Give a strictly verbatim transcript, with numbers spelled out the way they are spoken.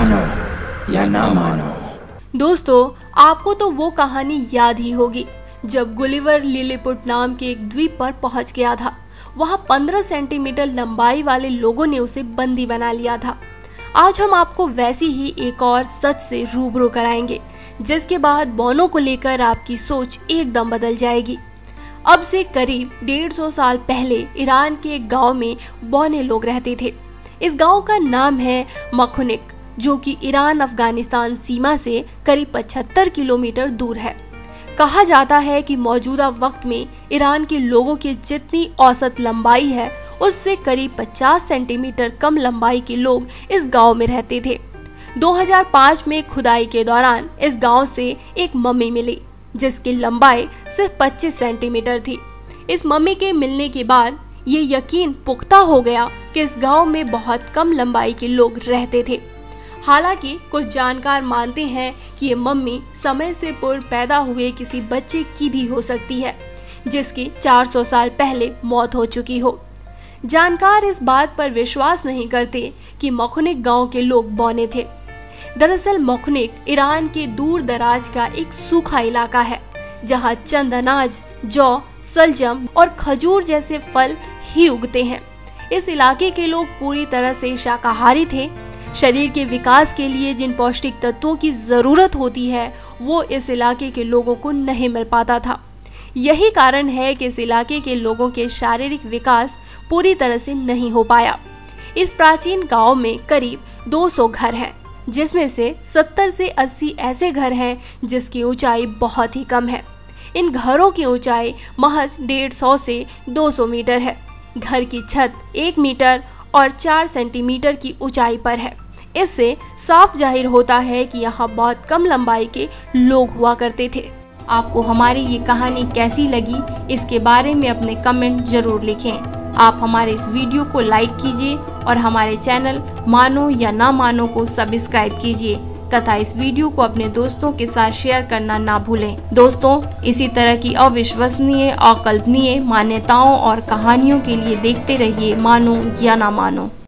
मानो या ना मानो। दोस्तों, आपको तो वो कहानी याद ही होगी जब गुलिवर लिलीपुट नाम के एक द्वीप पर पहुंच गया था। वहां पंद्रह सेंटीमीटर लंबाई वाले लोगों ने उसे बंदी बना लिया था। आज हम आपको वैसी ही एक और सच से रूबरू कराएंगे, जिसके बाद बौनों को लेकर आपकी सोच एकदम बदल जाएगी। अब से करीब डेढ़ सौ साल पहले ईरान के एक गांव में बौने लोग रहते थे। इस गांव का नाम है मखुनिक, जो कि ईरान अफगानिस्तान सीमा से करीब पचहत्तर किलोमीटर दूर है। कहा जाता है कि मौजूदा वक्त में ईरान के लोगों की जितनी औसत लंबाई है, उससे करीब पचास सेंटीमीटर कम लंबाई के लोग इस गांव में रहते थे। दो हज़ार पाँच में खुदाई के दौरान इस गांव से एक मम्मी मिली, जिसकी लंबाई सिर्फ पच्चीस सेंटीमीटर थी। इस मम्मी के मिलने के बाद ये यकीन पुख्ता हो गया कि इस गांव में बहुत कम लंबाई के लोग रहते थे। हालांकि कुछ जानकार मानते हैं कि ये मम्मी समय से पूर्व पैदा हुए किसी बच्चे की भी हो सकती है, जिसकी चार सौ साल पहले मौत हो चुकी हो। जानकार इस बात पर विश्वास नहीं करते कि मखुनिक गांव के लोग बौने थे। दरअसल मखुनिक ईरान के दूर दराज का एक सूखा इलाका है, जहां चंद अनाज, जौ, सलजम और खजूर जैसे फल ही उगते हैं। इस इलाके के लोग पूरी तरह से शाकाहारी थे। शरीर के विकास के लिए जिन पौष्टिक तत्वों की जरूरत होती है, वो इस इलाके के लोगों को नहीं मिल पाता था। यही कारण है कि इस इलाके के लोगों के शारीरिक विकास पूरी तरह से नहीं हो पाया। इस प्राचीन गांव में करीब दो सौ घर हैं, जिसमें से सत्तर से अस्सी ऐसे घर हैं जिसकी ऊंचाई बहुत ही कम है। इन घरों की ऊंचाई महज डेढ़ सौ से दो सौ मीटर है। घर की छत एक मीटर और चार सेंटीमीटर की ऊंचाई पर है। इससे साफ जाहिर होता है कि यहाँ बहुत कम लंबाई के लोग हुआ करते थे। आपको हमारी ये कहानी कैसी लगी, इसके बारे में अपने कमेंट जरूर लिखें। आप हमारे इस वीडियो को लाइक कीजिए और हमारे चैनल मानो या ना मानो को सब्सक्राइब कीजिए तथा इस वीडियो को अपने दोस्तों के साथ शेयर करना ना भूलें। दोस्तों, इसी तरह की अविश्वसनीय, अकल्पनीय मान्यताओं और कहानियों के लिए देखते रहिए मानो या ना मानो।